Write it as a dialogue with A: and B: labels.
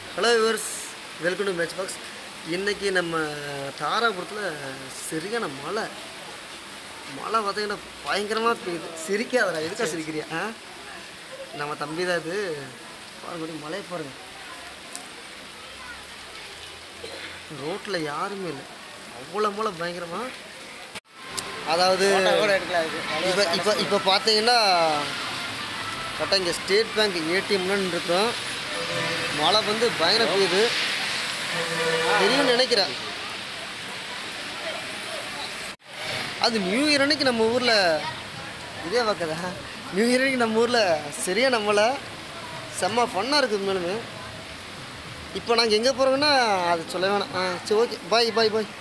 A: Hello viewers, welcome to match box. இன்றைக்கி நம்ம தாராபுரத்தில் சரியான மழை பார்த்திங்கன்னா பயங்கரமாக பெய்யுது. சிரிக்காதடா, எதுக்கா சிரிக்கிறியா? நம்ம தம்பி தான் இது. பாருங்க மழையை பாருங்கள். ரோட்டில் யாருமே இல்லை, அவ்வளோ மழை பயங்கரமாக. அதாவது இப்போ பார்த்தீங்கன்னா கரெக்டாக இங்கே ஸ்டேட் பேங்க் ஏடிஎம்னு இருக்கிறோம். மழை வந்து பயங்கர பெய்யுது, தெரியும்னு நினைக்கிறேன். அது நியூ இயர் அன்னைக்கு நம்ம ஊரில் இதே பார்க்குதா, நியூ இயர் அன்னைக்கு நம்ம ஊரில் சரியாக நம்மளை செம்ம ஃபன்னாக இருக்குது மேலுமே. இப்போ நாங்கள் எங்கே போகிறோங்கன்னா அது சொல்ல வேணாம். சரி, ஓகே, பாய் பாய் பாய்.